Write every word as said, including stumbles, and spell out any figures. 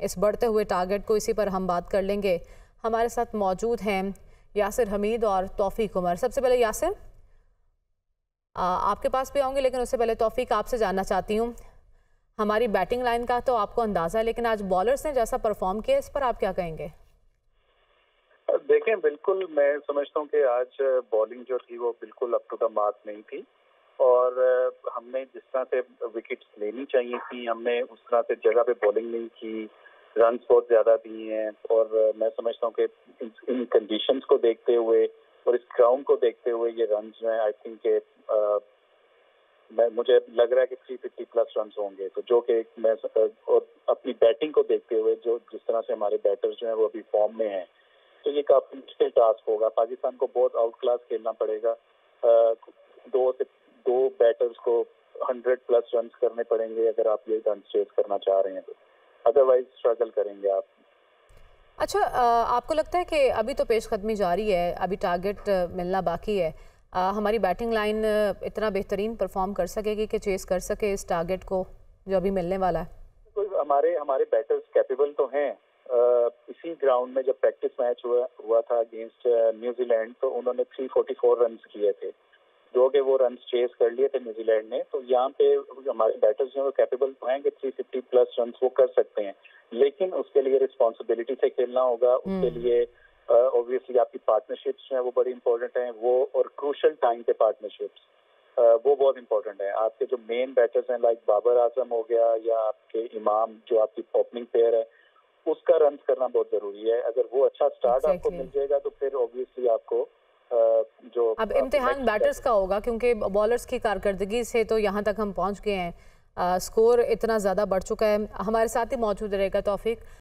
इस बढ़ते हुए टारगेट को, इसी पर हम बात कर लेंगे। हमारे साथ मौजूद हैं यासिर हमीद और तौफीक उमर। सबसे पहले यासिर, आपके पास भी आऊँगी, लेकिन उससे पहले तौफीक आपसे जानना चाहती हूँ, हमारी बैटिंग लाइन का तो आपको अंदाज़ा है, लेकिन आज बॉलर्स ने जैसा परफॉर्म किया, इस पर आप क्या कहेंगे? देखें, बिल्कुल मैं समझता हूँ कि आज बॉलिंग जो थी वो बिल्कुल अप टू द मार्क नहीं थी और हमने जिस तरह से विकेट्स लेनी चाहिए थी, हमने उस तरह से जगह पे बॉलिंग नहीं की, रन बहुत ज़्यादा दिए हैं। और मैं समझता हूँ कि इन, इन कंडीशंस को देखते हुए और इस ग्राउंड को देखते हुए ये रन जो है, आई थिंक के मैं मुझे लग रहा है कि तीन सौ पचास प्लस रन होंगे। तो जो कि मैं और अपनी बैटिंग को देखते हुए जो जिस तरह से हमारे बैटर्स जो हैं वो अभी फॉर्म में हैं, तो ये काफी मुश्किल टास्क होगा। पाकिस्तान को बहुत आउट क्लास खेलना पड़ेगा। दो से दो बैटर्स को हंड्रेड प्लस रन करने पड़ेंगे अगर आप ये रन चेज करना चाह रहे हैं, तो अदरवाइज स्ट्रगल करेंगे आप। अच्छा, आपको लगता है कि अभी तो पेशकदमी जारी है, अभी टारगेट मिलना बाकी है, आ, हमारी बैटिंग लाइन इतना बेहतरीन परफॉर्म कर सकेगी कि चेस कर सके इस टारगेट को जो अभी मिलने वाला है? तो हमारे हमारे बैटर्स कैपेबल तो हैं। इसी ग्राउंड में जब प्रैक्टिस मैच हुआ हुआ था अगेंस्ट न्यूजीलैंड, तो उन्होंने तीन सौ चौवालीस रन किए थे, जो कि वो रन चेस कर लिए थे न्यूजीलैंड ने। तो यहाँ पे हमारे बैटर्स जो है कैपेबल तो हैं कि तीन सौ पचास प्लस रन वो कर सकते हैं, लेकिन उसके लिए रिस्पॉन्सिबिलिटी से खेलना होगा। उसके लिए ऑब्वियसली uh, आपकी पार्टनरशिप्स जो है वो बड़ी इंपॉर्टेंट हैं, वो और क्रूशल टाइम पे पार्टनरशिप्स uh, वो बहुत इंपॉर्टेंट है। आपके जो मेन बैटर्स हैं लाइक बाबर आजम हो गया या आपके इमाम जो आपकी ओपनिंग प्लेयर है, उसका रन करना बहुत जरूरी है। अगर वो अच्छा स्टार्ट exactly. आपको मिल जाएगा तो फिर ऑब्वियसली आपको जो अब इम्तिहान बैटर्स का होगा, क्योंकि बॉलर्स की कारकर्दगी से तो यहाँ तक हम पहुँच गए हैं, स्कोर इतना ज़्यादा बढ़ चुका है। हमारे साथ ही मौजूद रहेगा तौफीक।